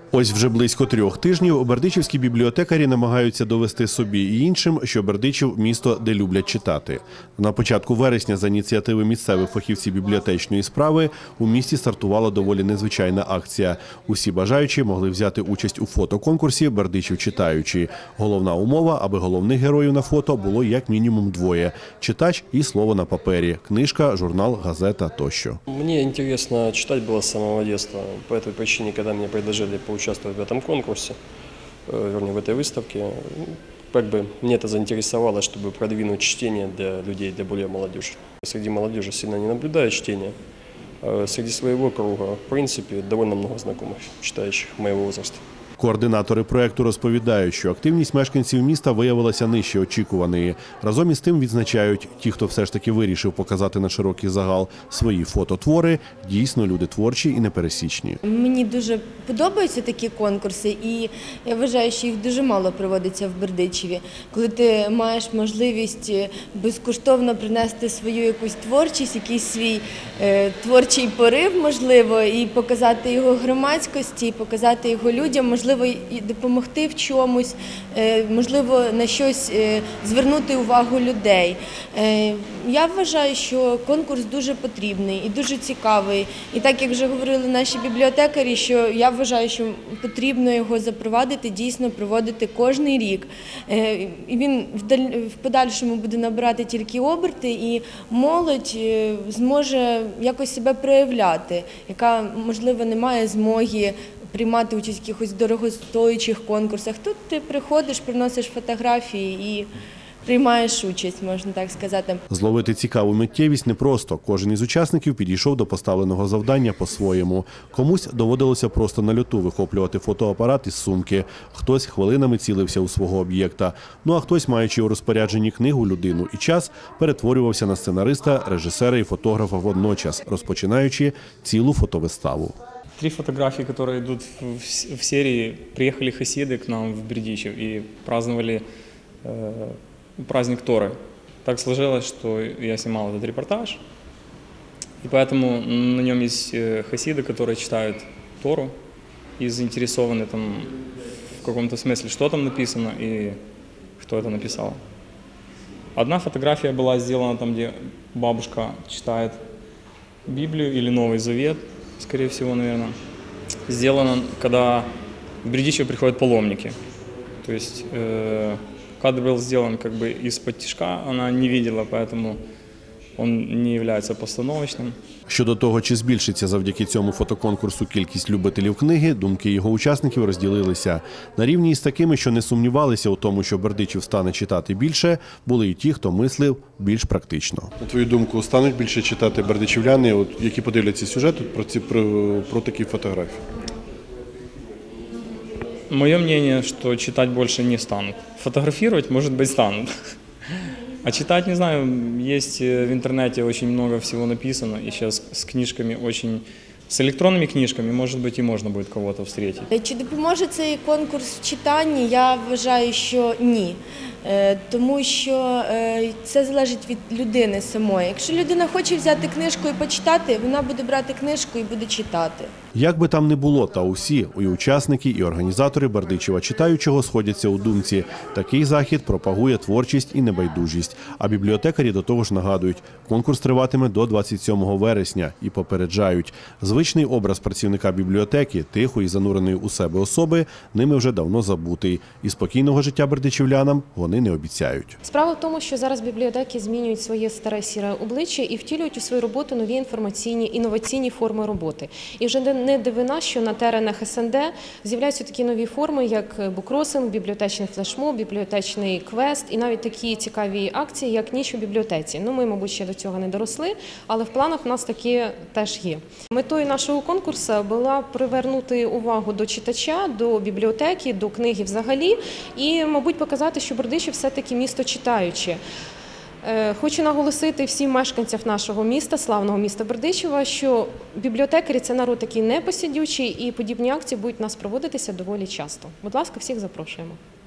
Ось вже близько 3 тижнів бердичівські бібліотекарі намагаються довести собі і іншим, що Бердичів – місто, де люблять читати. На початку вересня за ініціативи місцевих фахівців бібліотечної справи у місті стартувала доволі незвичайна акція. Усі бажаючі могли взяти участь у фотоконкурсі «Бердичів читаючи». Головна умова, аби головних героїв на фото було як мінімум 2 – читач і слово на папері, книжка, журнал, газета тощо. Мне интересно читать было с самого детства. По этой причине, когда мне предложили поучаствовать в этом конкурсе, вернее, в этой выставке, мне это заинтересовало, чтобы продвинуть чтение для людей, для более молодежи. Среди молодежи сильно не наблюдаю чтение. Среди своего круга, в принципе, довольно много знакомых, читающих моего возраста. Координатори проєкту розповідають, що активність мешканців міста виявилася нижче очікуваної. Разом із тим відзначають, ті, хто все ж таки вирішив показати на широкий загал свої фототвори, дійсно люди творчі і непересічні. Мені дуже подобаються такі конкурси, і я вважаю, що їх дуже мало проводиться в Бердичеві. Коли ти маєш можливість безкоштовно принести свою якусь творчість, якийсь свій творчий порив, можливо, і показати його громадськості, і показати його людям, можливо, і допомогти в чомусь, можливо, на щось звернути увагу людей. Я вважаю, що конкурс дуже потрібний і дуже цікавий. І так, як вже говорили наші бібліотекарі, що я вважаю, що потрібно його запровадити, дійсно проводити кожний рік. І він в подальшому буде набирати тільки оберти, і молодь зможе якось себе проявляти, яка, можливо, не має змоги приймати участь в якихось дорогостоячих конкурсах. Тут ти приходиш, приносиш фотографії і приймаєш участь, можна так сказати. Зловити цікаву миттєвість непросто. Кожен із учасників підійшов до поставленого завдання по-своєму. Комусь доводилося просто на льоту вихоплювати фотоапарат із сумки, хтось хвилинами цілився у свого об'єкта. Ну а хтось, маючи у розпорядженні книгу, людину і час, перетворювався на сценариста, режисера і фотографа водночас, розпочинаючи цілу фотовиставу. 3 фотографии, которые идут в серии. Приехали хасиды к нам в Бердичев и праздновали праздник Торы. Так сложилось, что я снимал этот репортаж, и поэтому на нем есть хасиды, которые читают Тору и заинтересованы там в каком-то смысле, что там написано и кто это написал. Одна фотография была сделана там, где бабушка читает Библию или Новый Завет, скорее всего, наверное, сделано, когда в Бердичев приходят паломники. То есть кадр был сделан как бы из-под тишка, она не видела, поэтому он не является постановочним. Щодо того, чи збільшиться завдяки цьому фотоконкурсу кількість любителів книги, думки його учасників розділилися. На рівні із такими, що не сумнівалися у тому, що Бердичів стане читати більше, були і ті, хто мислив більш практично. На твою думку, стануть більше читати бердичівляни, які подивляться сюжет про такі фотографії? Мое мнение, что читать больше не станут. Фотографировать, может быть, станут. А читать, не знаю, есть в интернете очень много всего написано, и сейчас с книжками с электронными книжками, может быть, и можно будет кого-то встретить. Чи допоможе цей конкурс в читанні? Я вважаю, що ні. Тому що це залежить від людини самої. Якщо людина хоче взяти книжку і почитати, вона буде брати книжку і буде читати. Як би там не було, та усі, і учасники, і організатори Бердичева читаючого сходяться у думці. Такий захід пропагує творчість і небайдужість. А бібліотекарі до того ж нагадують, конкурс триватиме до 27 вересня і попереджають. Звичний образ працівника бібліотеки, тихої, зануреної у себе особи, ними вже давно забутий. І спокійного життя бердичівлянам вони не обіцяють. Справа в тому, що зараз бібліотеки змінюють своє старе сіре обличчя і втілюють у свою роботу нові інформаційні, інноваційні форми роботи. І вже не дивина, що на теренах СНД з'являються такі нові форми, як букросинг, бібліотечний флешмоб, бібліотечний квест і навіть такі цікаві акції, як ніч у бібліотеці. Ну, ми, мабуть, ще до цього не доросли, але в планах у нас такі теж є. Метою нашого конкурсу була привернути увагу до читача, до бібліотеки, до книги взагалі і, мабуть, показати, що Бердичів все-таки місто читаюче. Хочу наголосити всім мешканцям нашого міста, славного міста Бердичева, що бібліотекарі – це народ такий непосидючий, і подібні акції будуть у нас проводитися доволі часто. Будь ласка, всіх запрошуємо.